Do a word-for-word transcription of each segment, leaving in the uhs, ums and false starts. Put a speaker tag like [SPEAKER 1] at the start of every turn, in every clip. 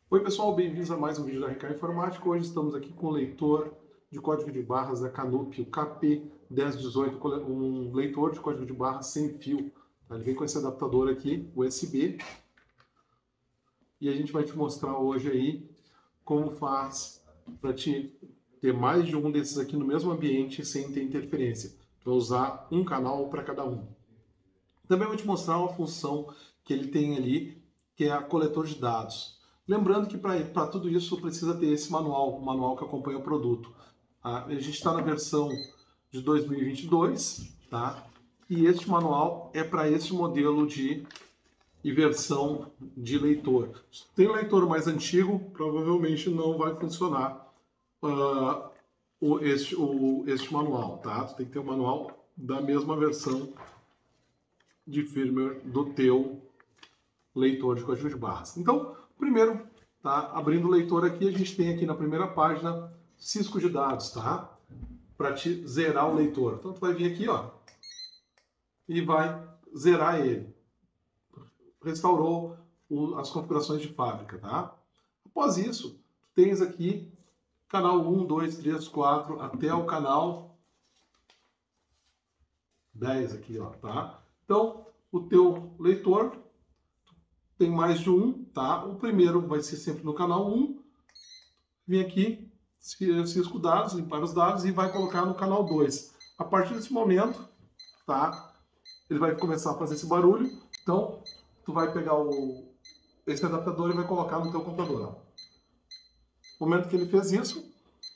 [SPEAKER 1] Oi pessoal, bem-vindos a mais um vídeo da R K Informática. Hoje estamos aqui com o leitor de código de barras da Canup, o K P dez dezoito, um leitor de código de barras sem fio. Ele vem com esse adaptador aqui, U S B, e a gente vai te mostrar hoje aí como faz para te ter mais de um desses aqui no mesmo ambiente sem ter interferência. Tu vai usar um canal para cada um. Também vou te mostrar uma função que ele tem ali, que é a coletor de dados. Lembrando que para tudo isso precisa ter esse manual, o manual que acompanha o produto. Tá? A gente está na versão de dois mil e vinte e dois, tá? E este manual é para esse modelo de e versão de leitor. Se tem leitor mais antigo, provavelmente não vai funcionar uh, o, este, o, este manual, tá? Tu tem que ter o manual da mesma versão de firmware do teu leitor de código de barras. Então, primeiro, tá? Abrindo o leitor aqui, a gente tem aqui na primeira página cisco de dados, tá? Para te zerar o leitor. Então, tu vai vir aqui, ó, e vai zerar ele. Restaurou o, as configurações de fábrica, tá? Após isso, tu tens aqui canal um, dois, três, quatro, até o canal dez aqui, ó, tá? Então, o teu leitor tem mais de um, tá? O primeiro vai ser sempre no canal um. Vem aqui, cisco dados, limpar os dados e vai colocar no canal dois. A partir desse momento, tá? Ele vai começar a fazer esse barulho. Então, tu vai pegar o, esse adaptador e vai colocar no teu computador. Ó. No momento que ele fez isso,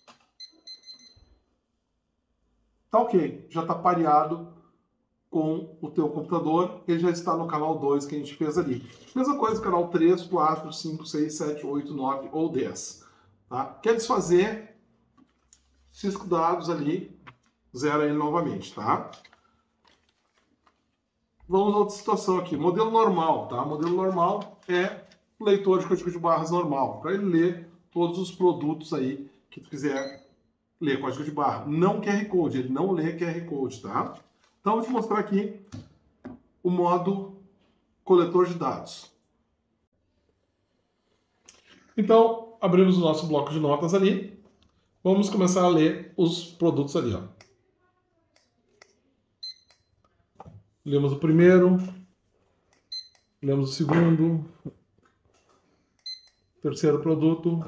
[SPEAKER 1] tá ok. Já está pareado com o teu computador, ele já está no canal dois que a gente fez ali. Mesma coisa, canal três, quatro, cinco, seis, sete, oito, nove ou dez. Tá? Quer desfazer, cisco dados ali, zera ele novamente, tá? Vamos a outra situação aqui, modelo normal, tá? Modelo normal é leitor de código de barras normal, para ele ler todos os produtos aí que tu quiser ler código de barra. Não Q R Code, ele não lê Q R Code, tá? Então, vou te mostrar aqui o modo coletor de dados. Então, abrimos o nosso bloco de notas ali. Vamos começar a ler os produtos ali, ó. Lemos o primeiro, lemos o segundo, terceiro produto,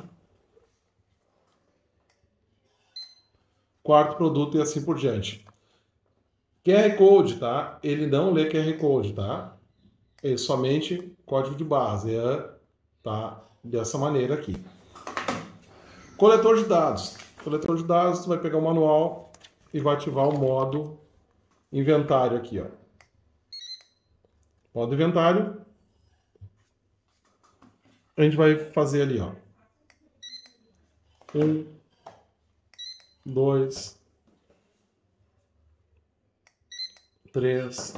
[SPEAKER 1] quarto produto e assim por diante. Q R Code, tá? Ele não lê Q R Code, tá? Ele somente código de barras. É, tá? Dessa maneira aqui. Coletor de dados. Coletor de dados, tu vai pegar o manual e vai ativar o modo inventário aqui, ó. Modo inventário. A gente vai fazer ali, ó. Um, dois, três,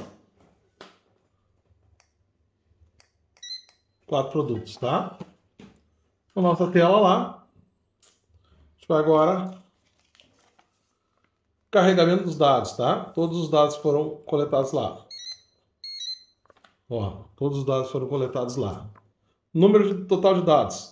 [SPEAKER 1] quatro produtos, tá? Na nossa tela lá, a gente vai agora carregamento dos dados, tá? Todos os dados foram coletados lá. Ó, todos os dados foram coletados lá. Número de, total de dados,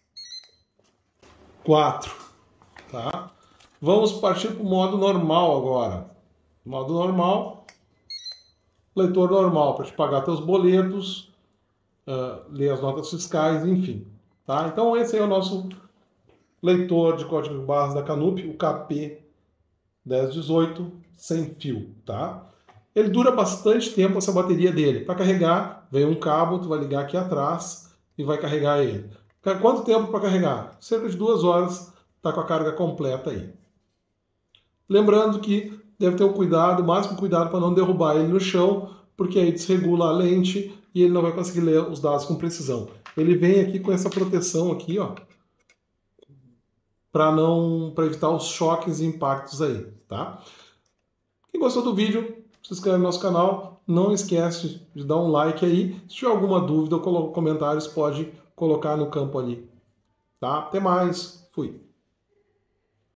[SPEAKER 1] quatro, tá? Vamos partir para o modo normal agora. Modo normal. Leitor normal, para te pagar teus boletos, uh, ler as notas fiscais, enfim. Tá? Então esse aí é o nosso leitor de código de barras da Canup, o K P dez dezoito, sem fio. Tá? Ele dura bastante tempo essa bateria dele. Para carregar, vem um cabo, tu vai ligar aqui atrás e vai carregar ele. Quanto tempo para carregar? Cerca de duas horas, está com a carga completa aí. Lembrando que deve ter um cuidado, o máximo cuidado para não derrubar ele no chão, porque aí desregula a lente e ele não vai conseguir ler os dados com precisão. Ele vem aqui com essa proteção aqui, ó, para não, para evitar os choques e impactos aí, tá? Quem gostou do vídeo, se inscreve no nosso canal, não esquece de dar um like aí. Se tiver alguma dúvida ou comentários, pode colocar no campo ali, tá? Até mais, fui!